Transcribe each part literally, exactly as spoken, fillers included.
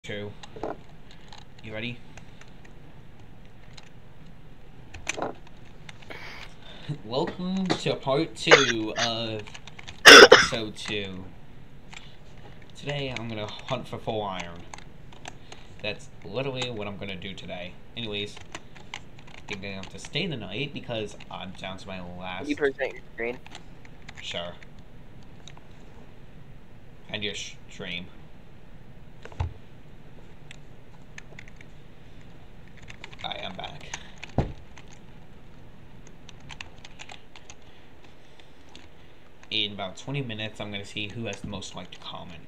Two. You ready? Welcome to part two of episode two. Today I'm gonna hunt for full iron. That's literally what I'm gonna do today. Anyways, I think I have to stay the night because I'm down to my last. Can you present your screen? Sure. And your stream. I am back. In about twenty minutes, I'm going to see who has the most liked comment.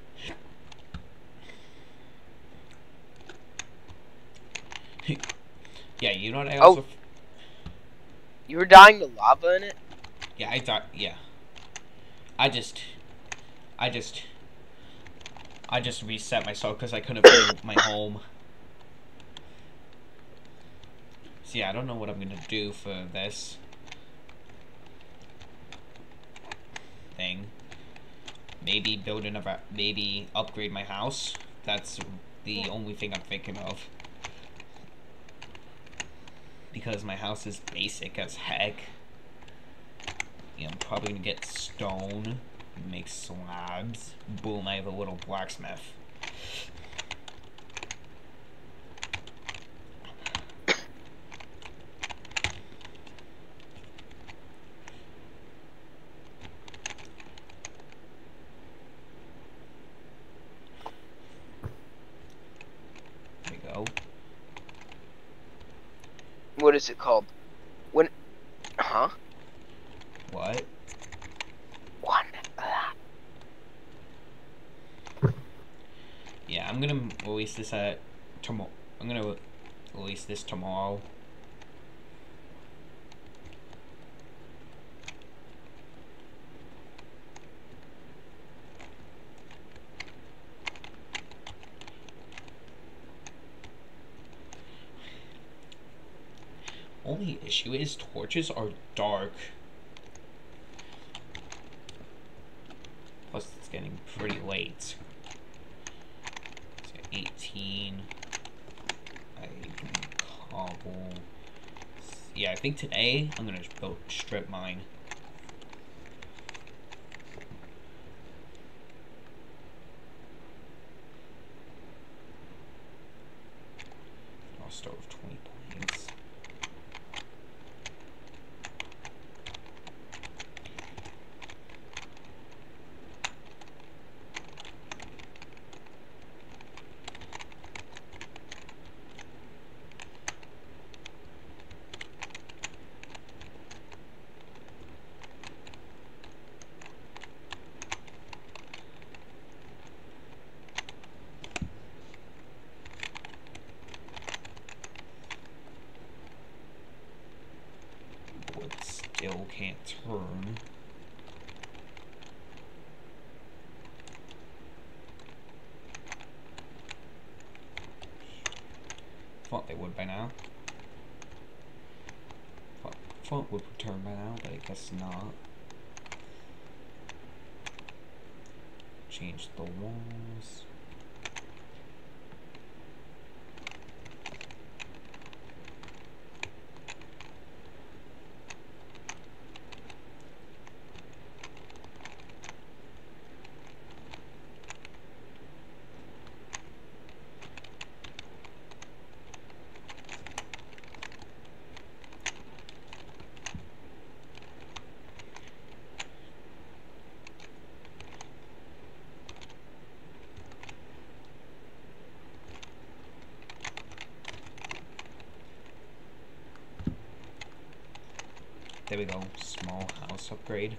Yeah, you know what I also... Oh. You were dying to lava in it? Yeah, I thought... Yeah. I just... I just... I just reset myself because I couldn't find my home. So yeah, I don't know what I'm going to do for this thing. Maybe build another, maybe upgrade my house. That's the only thing I'm thinking of. Because my house is basic as heck. Yeah, I'm probably gonna get stone, make slabs. Boom, I have a little blacksmith. What is it called? When... Huh? What? One. Yeah, I'm gonna release this at tomorrow. I'm gonna release this tomorrow. Only issue is torches are dark. Plus it's getting pretty late. So eighteen. I can cobble. Yeah, I think today I'm gonna build strip mine. I'll start with twenty points. Still can't turn. Thought they would by now. Thought, thought would return by now, but I guess not. Change the walls. There we go, small house upgrade.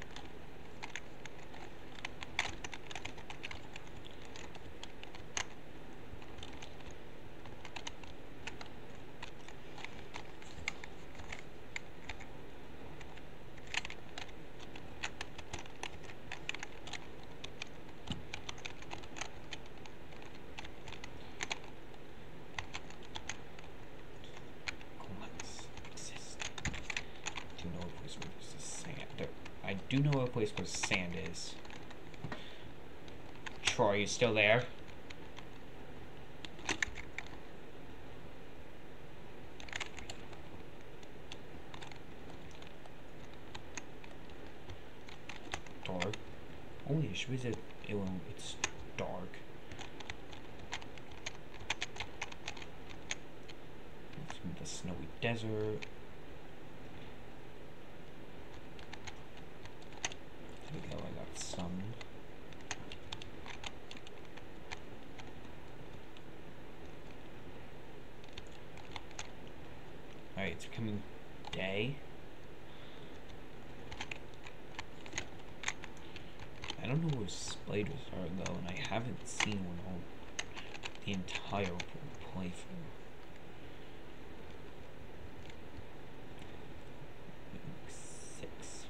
I do know a place where sand is. Troy, you still there? Which visit it will it's dark. It's in the snowy desert. There we go, I got some. Alright, it's becoming day. I don't know where spiders are though, and I haven't seen one all the entire playthrough. Six.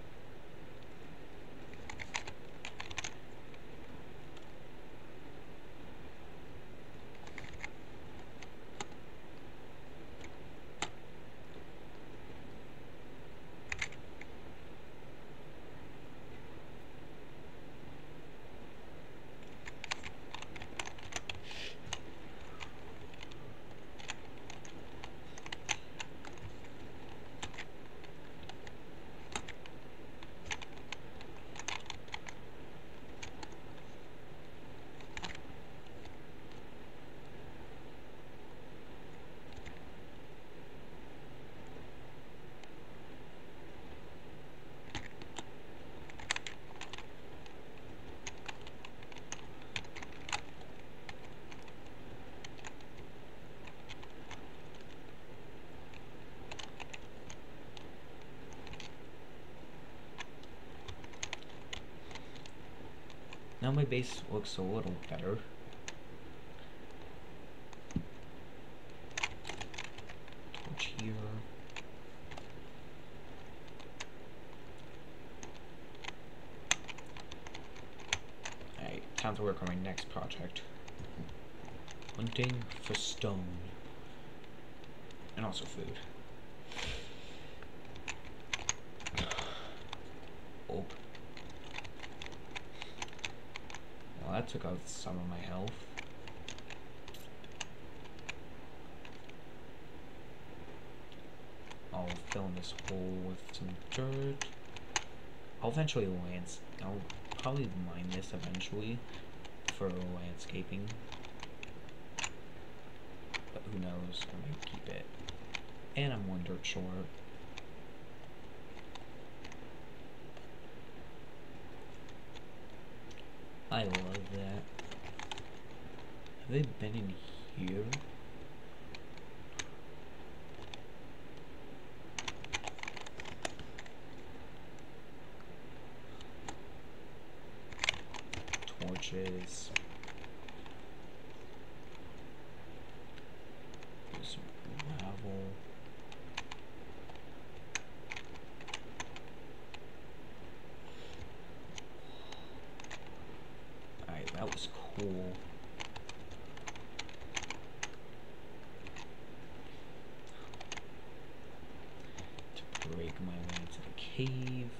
Now my base looks a little better. Torch here. Alright, time to work on my next project. Hunting for stone. And also food. Oh. Well, that took out some of my health. I'll fill in this hole with some dirt. I'll eventually lands. I'll probably mine this eventually for landscaping. But who knows? I might keep it. And I'm one dirt short. I love that. Have they been in here? Torches. There's some gravel. That was cool. To break my way into the cave.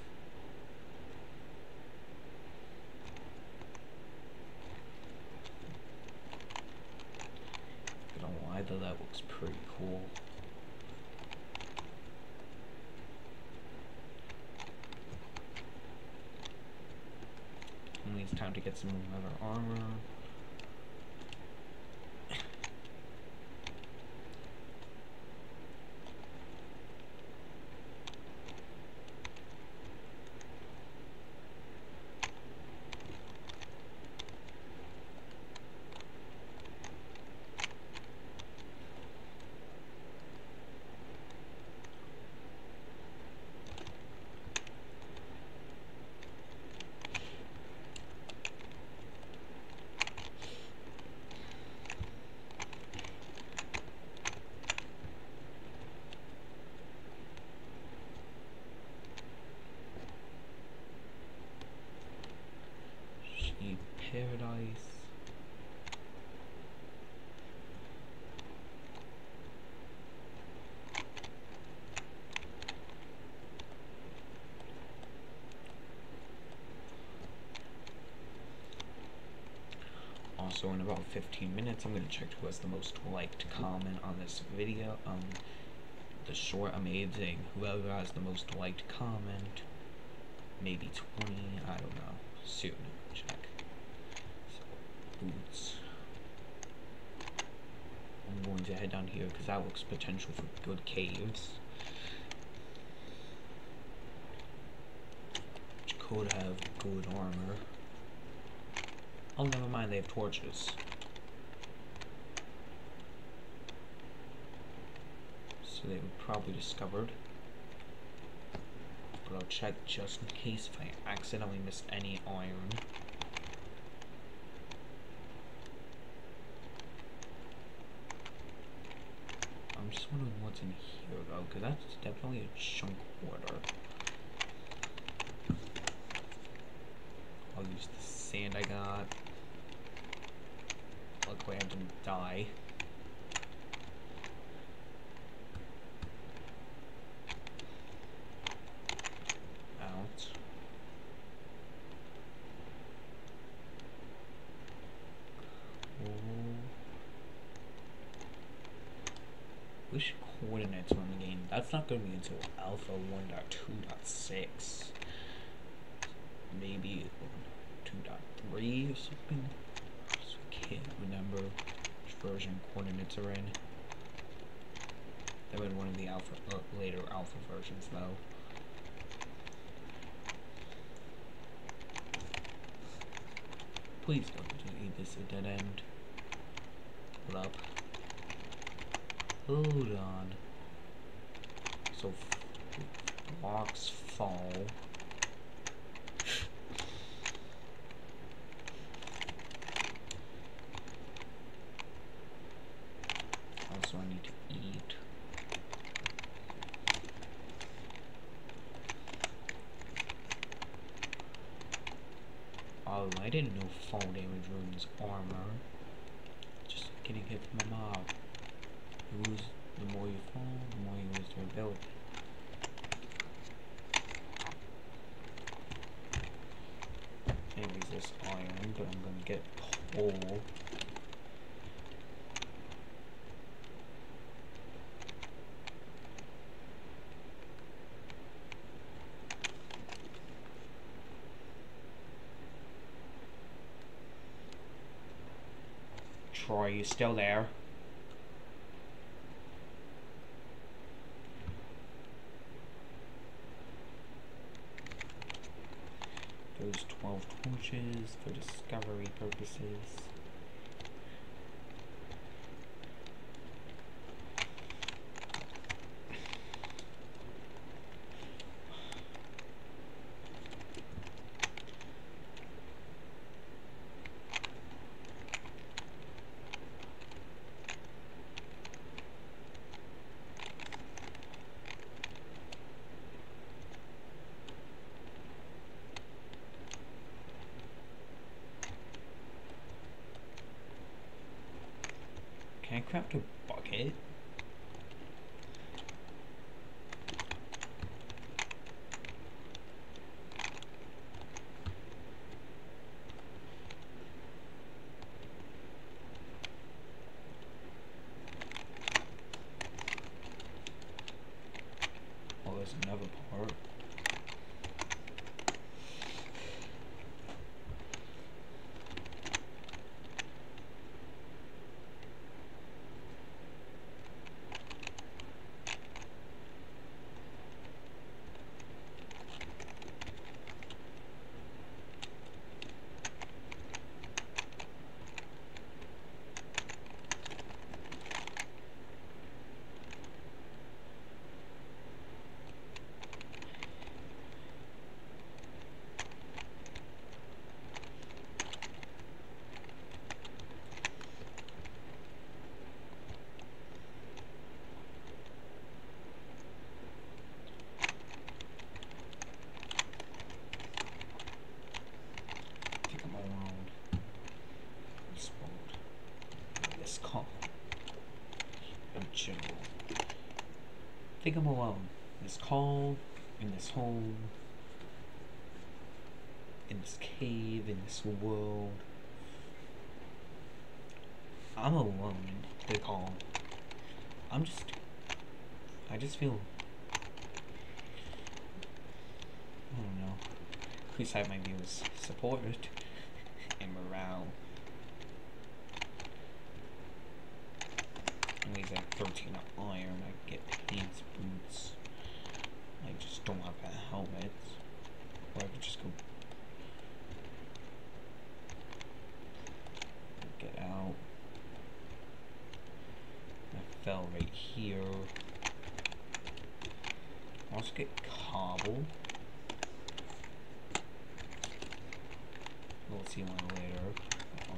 I don't know why though, that looks pretty cool. Only it's time to get some other armor. Paradise. Also, in about fifteen minutes, I'm going to check who has the most liked comment on this video. Um, the short amazing. Whoever has the most liked comment, maybe twenty. I don't know. Soon. check. So, boots. I'm going to head down here because that looks potential for good caves. Which could have good armor. Oh, never mind, they have torches. So they were probably discovered. But I'll check just in case if I accidentally missed any iron. I'm just wondering what's in here though, because that's definitely a chunk order. I'll use the sand I got. Luckily I didn't die. Out. Oh. Which coordinates on the game? That's not going to be until Alpha one point two point six. Maybe two point three or something. So I can't remember which version coordinates are in. They're in one of the alpha, uh, later alpha versions though. Please don't delete this a dead end. Hold up. Hold on. So blocks fall. Also, I need to eat. Oh, I didn't know fall damage ruins armor. Just getting hit from a mob. You lose, the more you fall, the more you lose durability. Anyways, this iron, but I'm gonna get coal. Troy, you still there? Those twelve torches for discovery purposes. Can I craft a bucket? Oh, there's another part. I think I'm alone. In this call, in this home, in this cave, in this world. I'm alone in the call. I'm just... I just feel... I don't know. At least I have my viewers supported. and morale. At least I have thirteen iron. I get pants, boots. I just don't have a helmet. Or I could just go get out. I fell right here. I also get cobble. We'll see one later. Um,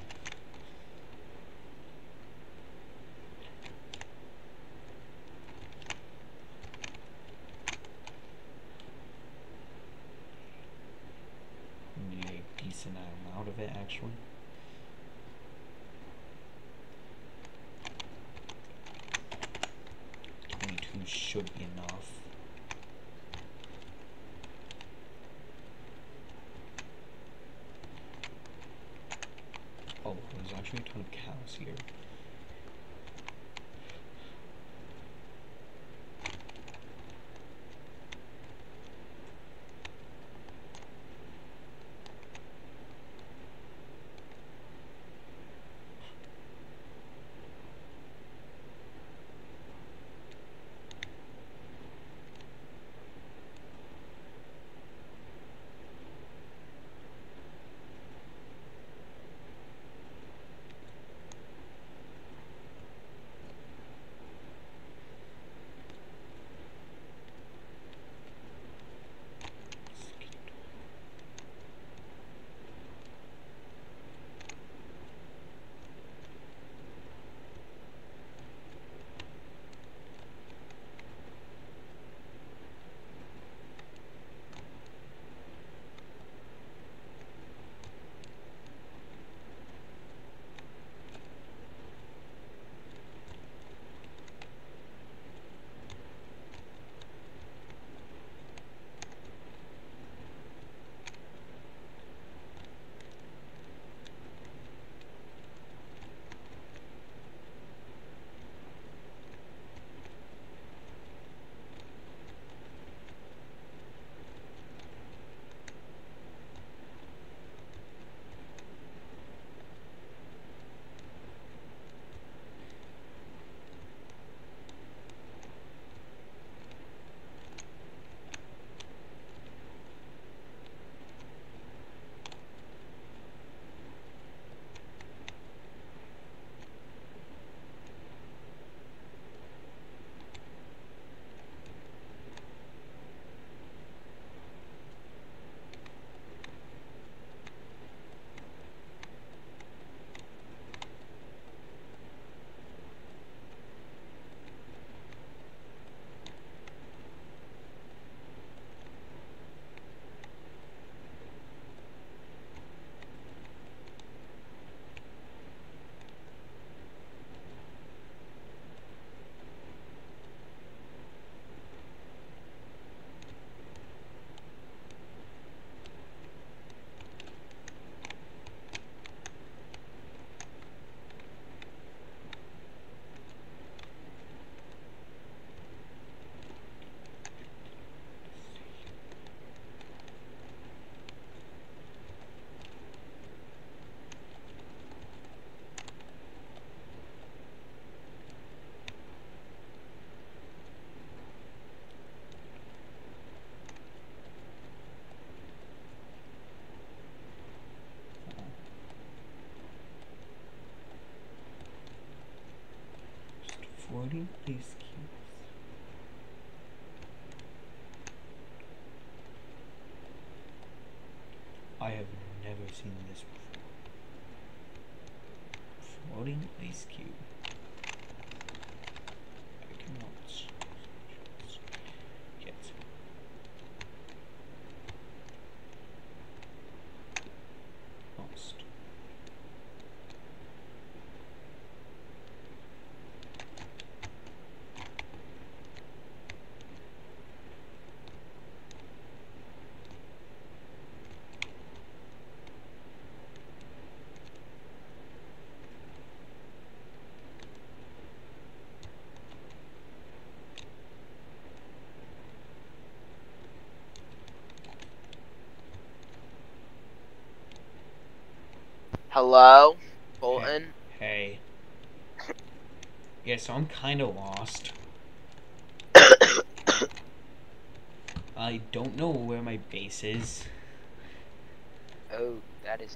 need a decent amount of it actually. twenty-two should be enough. Oh, there's actually a ton of cows here. Floating ice cubes. I have never seen this before. Floating ice cube. I cannot get. Lost. Hello, Hey. Bolton. hey. Yeah, so I'm kind of lost. I don't know where my base is. Oh, that is.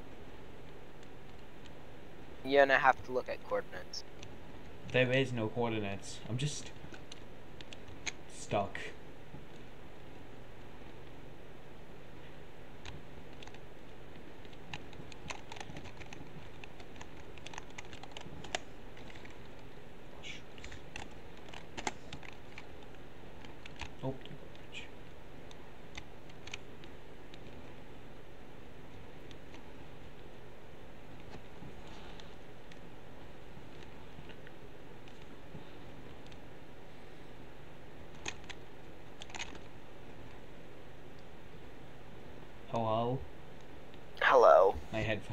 You're gonna have to look at coordinates. There is no coordinates. I'm just stuck. Oh, hello? Hello. My headphone.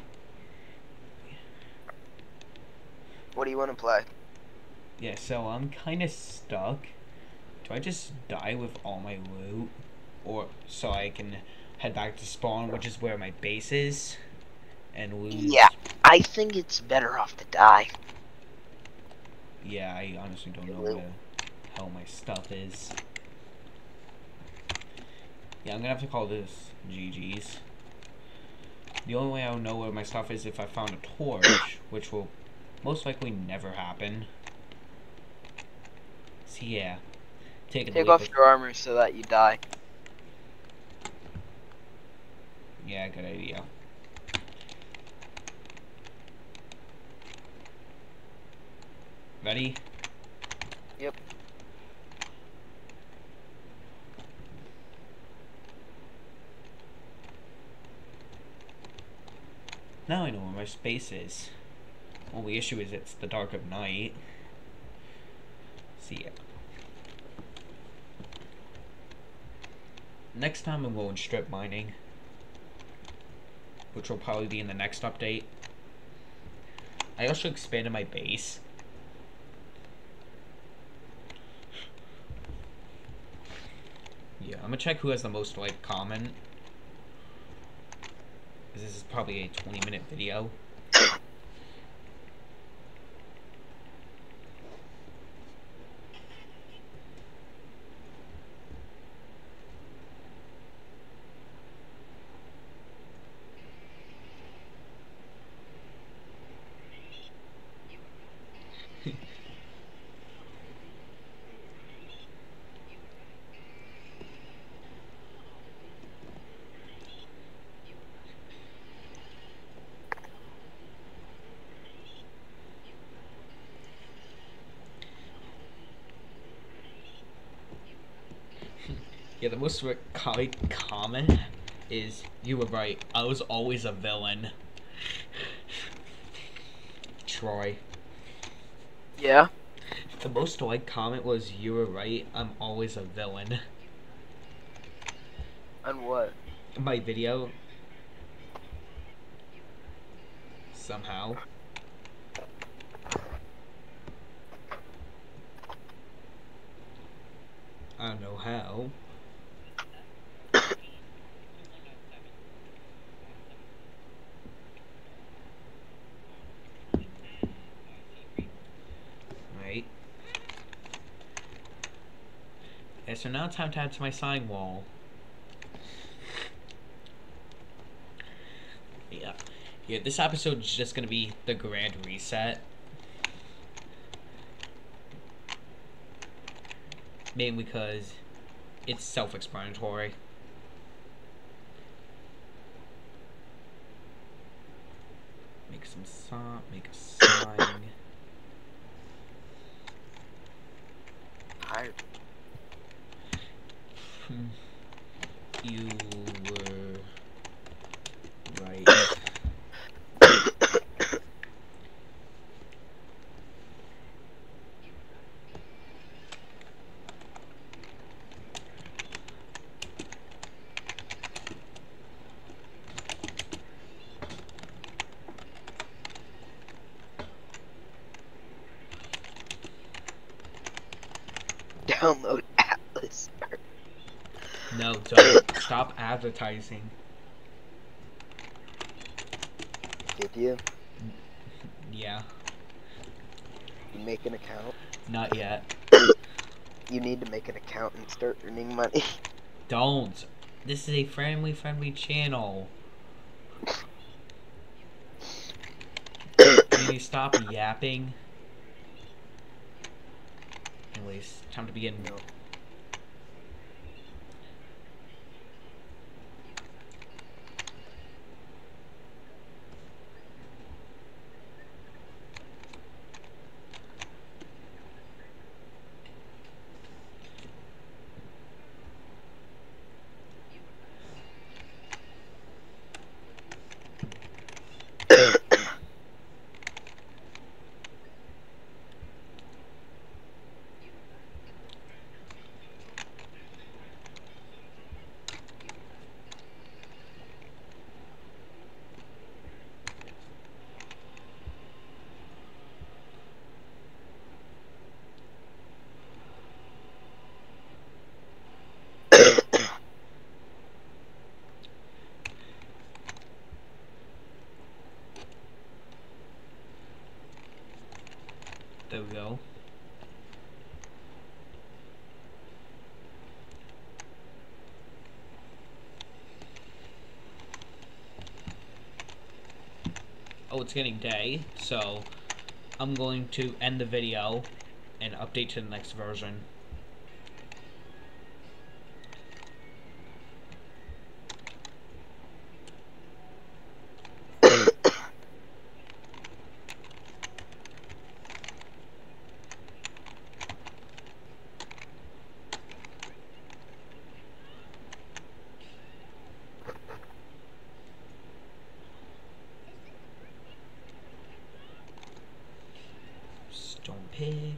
What do you want to play? Yeah, so I'm kind of stuck. Do I just die with all my loot? Or so I can head back to spawn, which is where my base is, and lose? Yeah, I think it's better off to die. Yeah, I honestly don't know where the hell my stuff is. Yeah, I'm gonna have to call this G G's. The only way I'll know where my stuff is if I found a torch, which will most likely never happen. So yeah, take it Take leap off with. your armor so that you die. Yeah, good idea. Ready? Yep. Now I know where my space is. Only issue is it's the dark of night. See ya. Next time I'm going strip mining, which will probably be in the next update. I also expanded my base. Yeah, I'm gonna check who has the most like comment. This is probably a twenty minute video. Yeah, the most common comment is, "You were right. I was always a villain." Troy. Yeah. The most liked comment was, "You were right. I'm always a villain." On what? My video. Somehow. I don't know how. Right. Okay, so now time to add to my sign wall. Yeah. Yeah, this episode is just gonna be the grand reset. Mainly because it's self-explanatory. Make some sign, make a sign. Tired. You were right. Download Atlas. No, don't. Stop advertising. Did you? Yeah. You make an account. Not yet. You need to make an account and start earning money. Don't. This is a family-friendly channel. Can you stop yapping? Anyways, time to begin. No. There we go. Oh, it's getting day, so I'm going to end the video and update to the next version. Stone pig.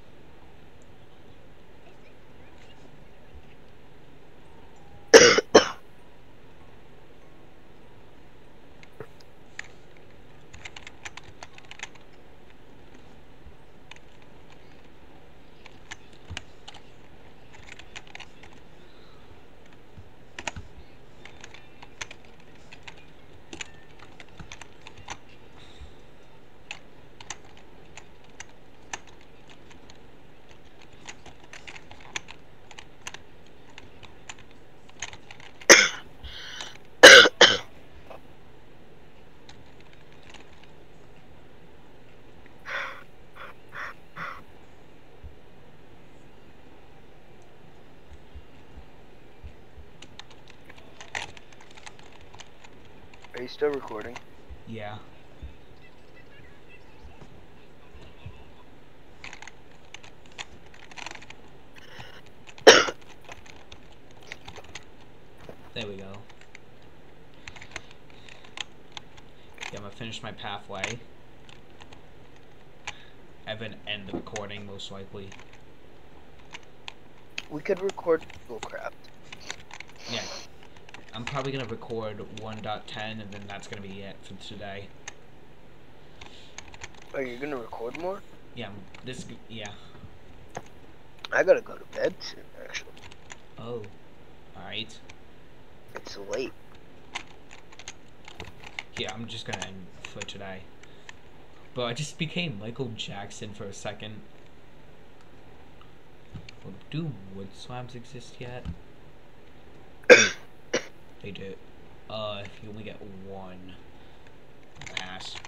Are you still recording? Yeah. There we go. Yeah, I'm gonna finish my pathway. I'm gonna end the recording, most likely. We could record oh crap. Yeah. I'm probably gonna record one point ten and then that's gonna be it for today. Oh, you're gonna record more? Yeah, this, yeah. I gotta go to bed soon, actually. Oh. Alright. It's late. Yeah, I'm just gonna end for today. But I just became Michael Jackson for a second. Well, do wood slabs exist yet? They do. Uh, you only get one. Pass.